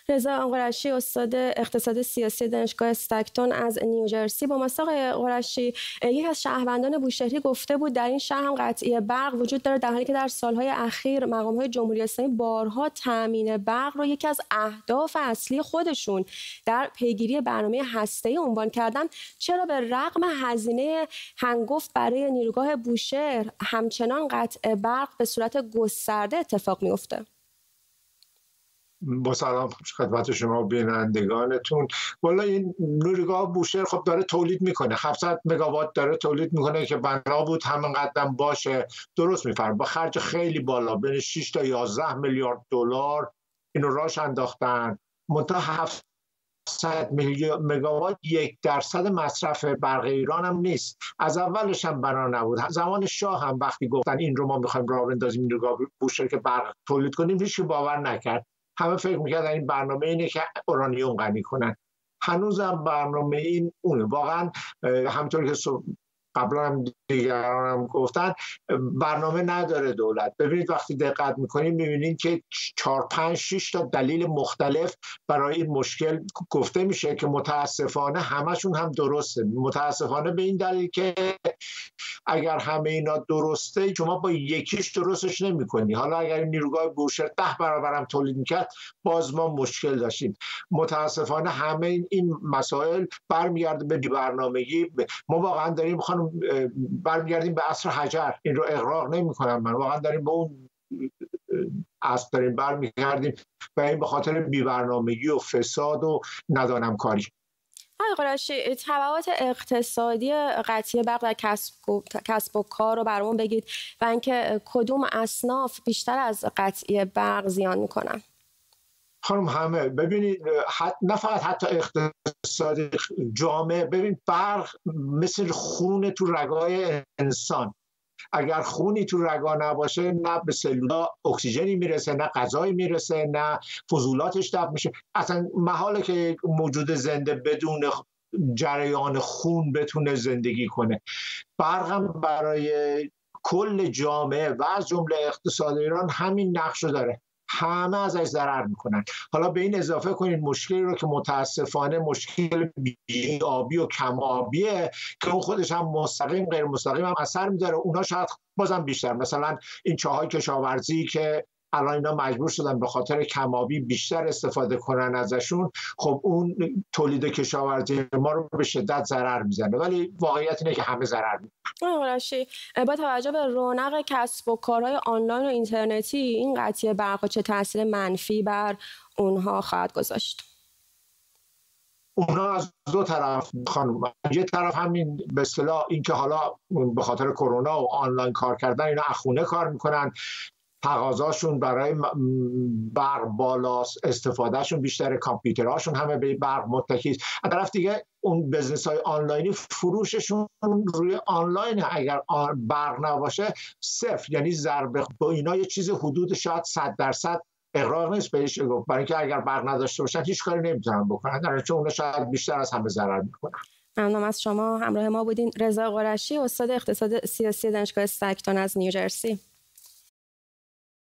رضا قرشی، استاد اقتصاد سیاسی دانشگاه استکتون از نیوجرسی با ما. آقای قرشی، یکی از شهروندان بوشهری گفته بود در این شهر هم قطعی برق وجود داره، در حالی که در سالهای اخیر مقام‌های جمهوری اسلامی بارها تامین برق رو یکی از اهداف اصلی خودشون در پیگیری برنامه هسته‌ای عنوان کردن. چرا به رغم هزینه هنگفت برای نیروگاه بوشهر همچنان قطع برق به صورت گسترده اتفاق میفته؟ با سلام خدمت شما بینندگانتون. والا این نیروگاه بوشهر خب داره تولید میکنه، 700 مگاوات داره تولید میکنه که بنا بود همین قدم باشه. درست میفرم، با خرج خیلی بالا بین 6 تا 11 میلیارد دلار اینو راش انداختن. منتها 700 مگاوات 1% مصرف برق ایران هم نیست. از اولش هم بنا نبود. زمان شاه هم وقتی گفتن این رو ما میخوایم راه بندازیم نیروگاه بوشهر که برق تولید کنیم، هیچ کی باور نکرد. همه فکر میکردن این برنامه اینه که اورانیوم غنی کنن. هنوزم برنامه این اونه. واقعا همونطور که قبلا هم دیگران هم گفتن برنامه نداره دولت. ببینید وقتی دقت میکنید میبینید که 4 5 6 تا دلیل مختلف برای این مشکل گفته میشه که متاسفانه همشون هم درسته. متاسفانه به این دلیل که اگر همه اینا درسته شما با یکیش درستش نمی‌کنی. حالا اگر این نیروگاه بوشهر 10 برابر هم تولید میکرد باز ما مشکل داشتیم. متاسفانه همه این مسائل برمیگرده به بی‌برنامگی. ما واقعا داریم برمیگردیم به عصر حجر. این رو اغراق نمی‌کنم، من واقعا داریم به اون عصر داریم برمیگردیم و این به خاطر بی‌برنامگی و فساد و ندانم کاری. آقای قرشی، تبعات اقتصادی قطعی برق در کسب و کار رو برامون بگید و اینکه کدوم اصناف بیشتر از قطعی برق زیان میکنن؟ خانم همه ببینید، نه فقط حتی اقتصادی، جامعه. ببین برق مثل خون تو رگای انسان. اگر خونی تو رگا نباشه نه به سلولا اکسیژنی میرسه، نه غذایی میرسه، نه فضولاتش دفع میشه. اصلا محاله که موجود زنده بدون جریان خون بتونه زندگی کنه. برق هم برای کل جامعه و از جمله اقتصاد ایران همین نقش رو داره. همه ازش ضرر میکنن. حالا به این اضافه کنید مشکلی رو که متاسفانه مشکل بی‌آبی و کم آبیه که اون خودش هم مستقیم غیر مستقیم هم اثر میذاره. اونا شاید بازم بیشتر، مثلا این چاهای کشاورزی که الان اینا مجبور شدن به خاطر کم‌آبی بیشتر استفاده کنن ازشون، خب اون تولید کشاورزی ما رو به شدت ضرر میزنه. ولی واقعیت اینه که همه ضرر میکنن. آقای قرشی، با توجه به رونق کسب و کارهای آنلاین و اینترنتی این قطعی برق چه تاثیر منفی بر اونها خواهد گذاشت؟ اونا از دو طرف خانم، یه طرف همین به اصطلاح این که حالا به خاطر کرونا و آنلاین کار کردن اینا از خونه کار میکنن، تقاضاشون برای برق بالاست، استفادهشون بیشتره، کامپیوترهاشون همه به برق متکی است. از طرف دیگه اون بزنس های آنلاینی فروششون روی آنلاین اگر برق نباشه صفر، یعنی ضربه با اینا یه چیز حدود شاید 100% اغراق نیست بهش گفت، برای اینکه اگر برق نداشته باشن هیچ کاری نمیتونن بکنن، در نتیجه اونا شاید بیشتر از همه ضرر میکنن. ممنونم از شما. همراه ما بودین رضا قرشی، استاد اقتصاد سیاسی دانشگاه استکتون از نیوجرسی.